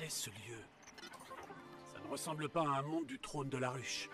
Qu'est-ce ce lieu? Ça ne ressemble pas à un monde du trône de la ruche.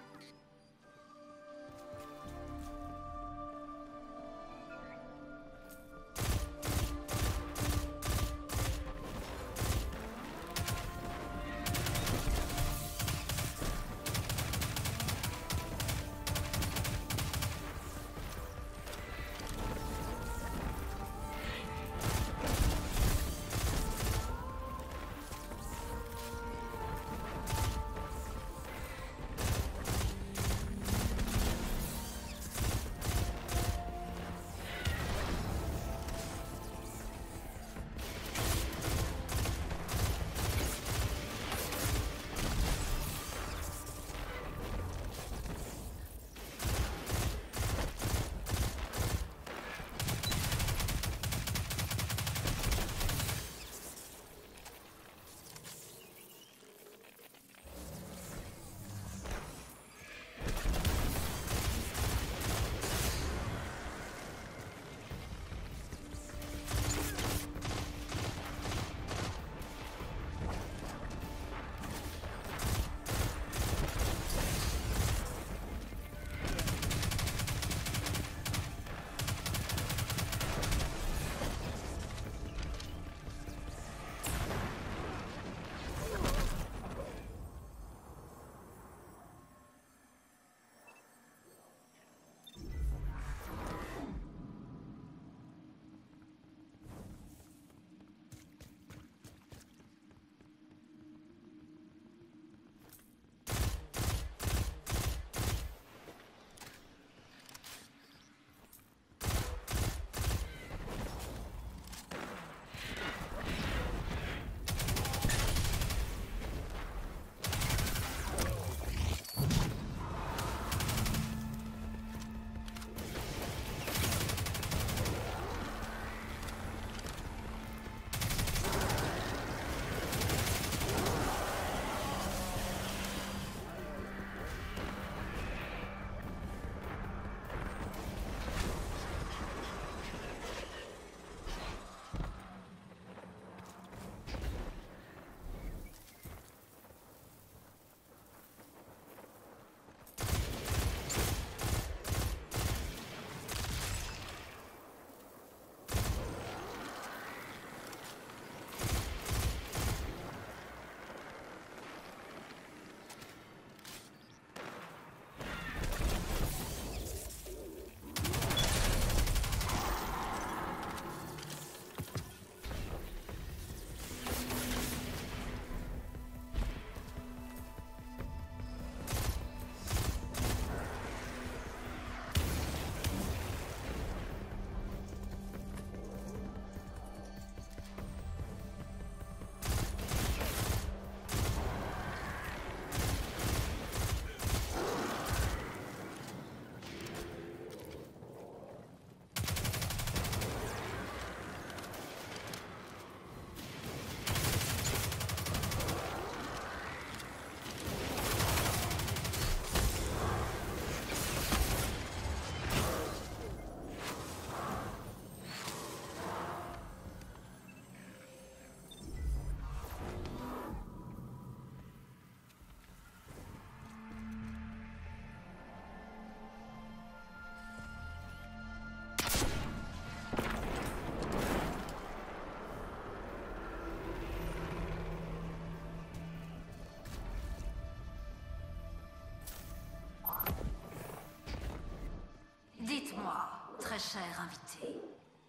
Dites-moi, très cher invité.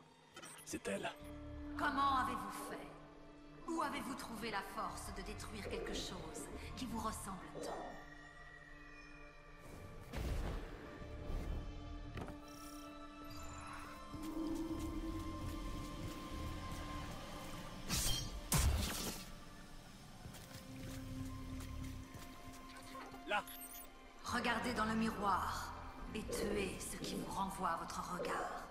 C'est elle. Comment avez-vous fait? Où avez-vous trouvé la force de détruire quelque chose qui vous ressemble tant? Là! Regardez dans le miroir et tuez ce qui vous renvoie votre regard.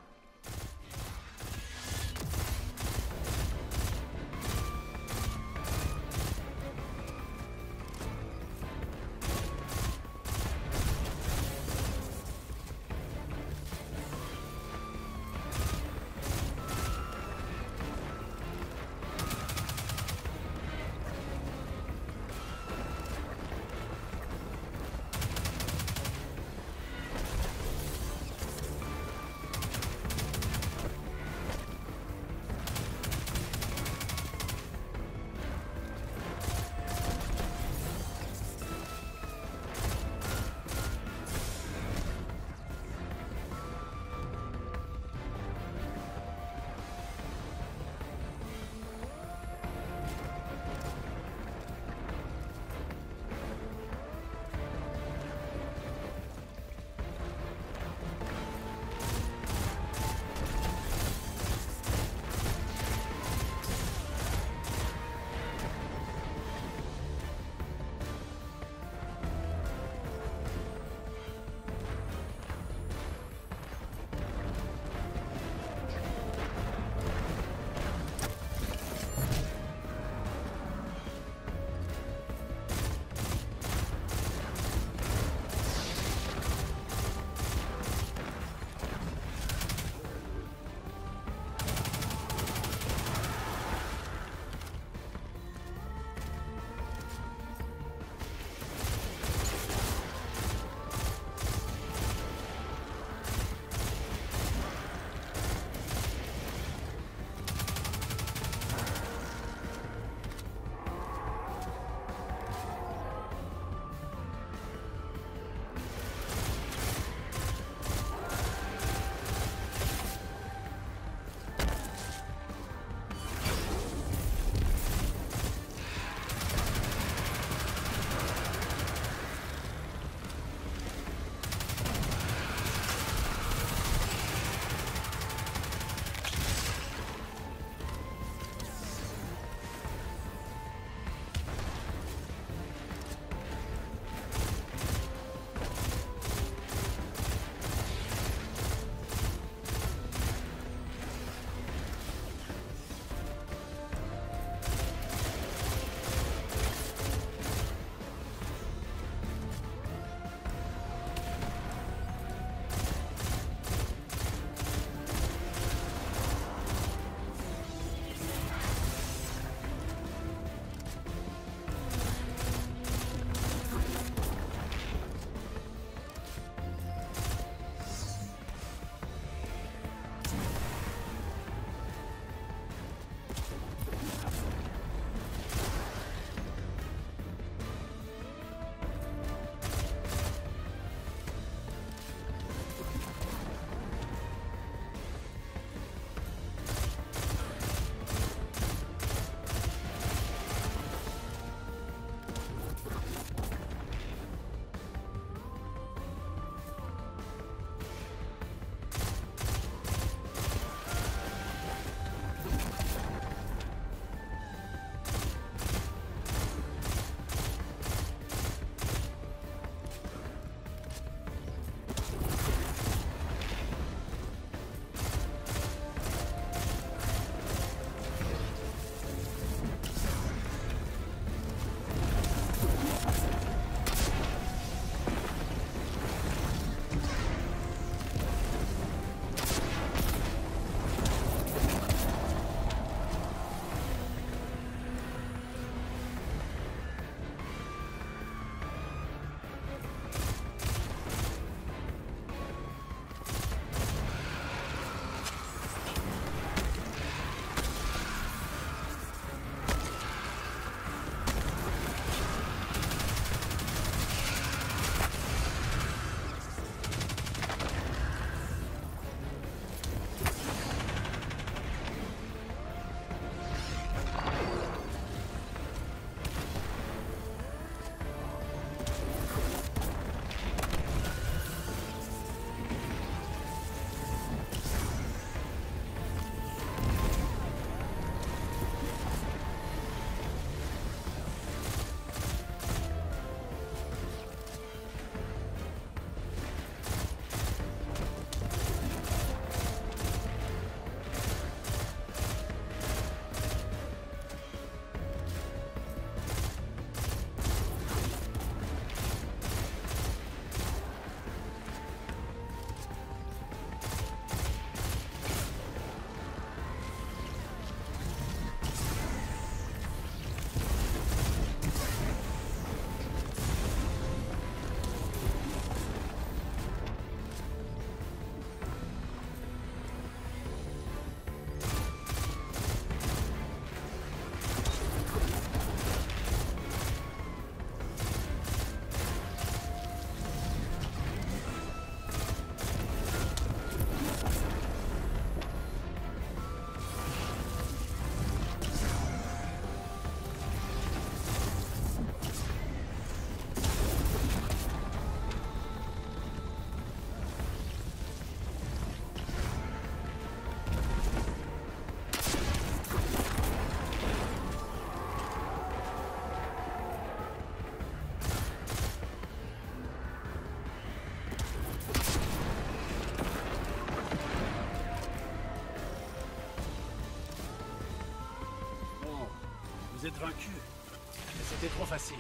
d'être vaincu. Mais c'était trop facile.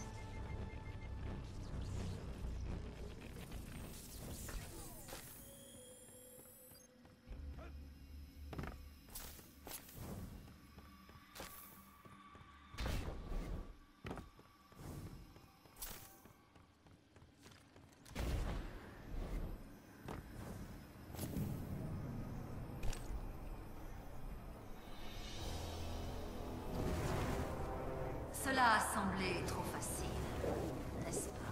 Cela a semblé trop facile, n'est-ce pas?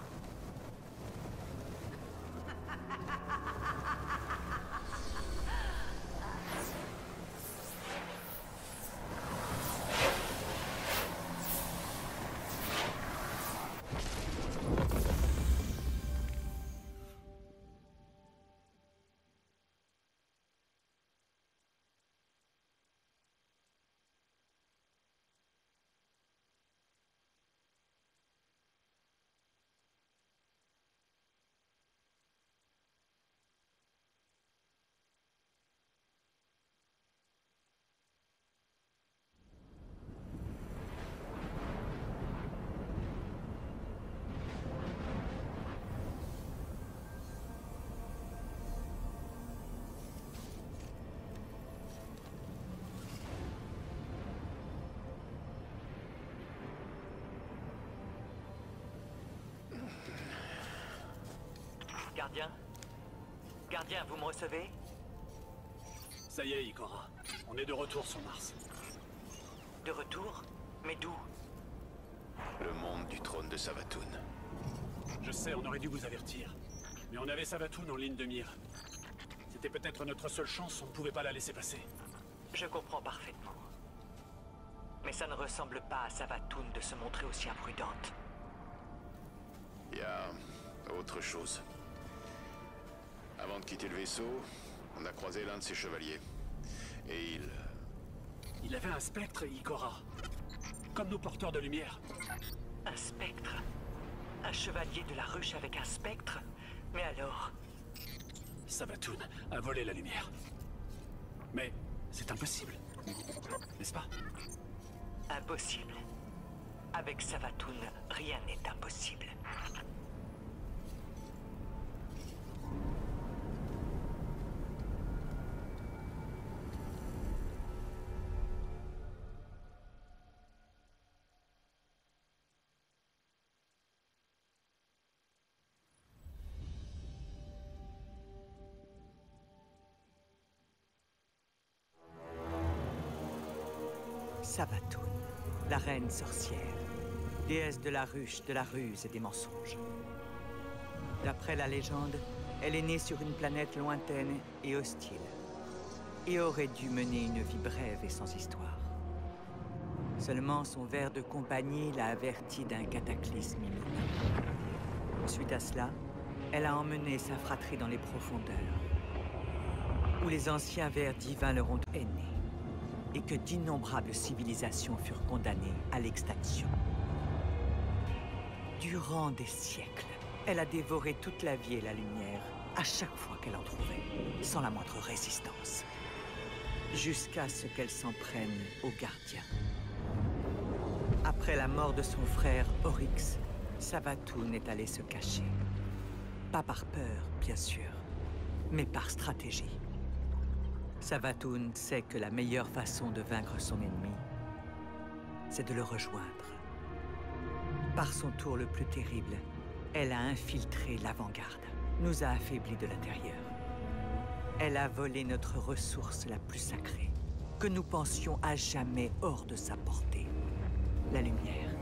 Gardien? Gardien, vous me recevez? Ça y est, Ikora. On est de retour sur Mars. De retour? Mais d'où? Le monde du trône de Savathûn. Je sais, on aurait dû vous avertir. Mais on avait Savathûn en ligne de mire. C'était peut-être notre seule chance, on ne pouvait pas la laisser passer. Je comprends parfaitement. Mais ça ne ressemble pas à Savathûn de se montrer aussi imprudente. Il y a autre chose. Avant de quitter le vaisseau, on a croisé l'un de ses chevaliers. Et Il avait un spectre, Ikora. Comme nos porteurs de lumière. Un spectre? Un chevalier de la ruche avec un spectre? Mais alors? Savathûn a volé la lumière. Mais c'est impossible. N'est-ce pas? Impossible. Avec Savathûn, rien n'est impossible. Savathûn, la reine sorcière, déesse de la ruche, de la ruse et des mensonges. D'après la légende, elle est née sur une planète lointaine et hostile, et aurait dû mener une vie brève et sans histoire. Seulement son ver de compagnie l'a avertie d'un cataclysme imminent. Suite à cela, elle a emmené sa fratrie dans les profondeurs, où les anciens vers divins leur ont hainés, et que d'innombrables civilisations furent condamnées à l'extinction. Durant des siècles, elle a dévoré toute la vie et la lumière, à chaque fois qu'elle en trouvait, sans la moindre résistance. Jusqu'à ce qu'elle s'en prenne aux gardiens. Après la mort de son frère Oryx, Savathûn est allée se cacher. Pas par peur, bien sûr, mais par stratégie. Savathûn sait que la meilleure façon de vaincre son ennemi, c'est de le rejoindre. Par son tour le plus terrible, elle a infiltré l'avant-garde, nous a affaiblis de l'intérieur. Elle a volé notre ressource la plus sacrée, que nous pensions à jamais hors de sa portée, la lumière.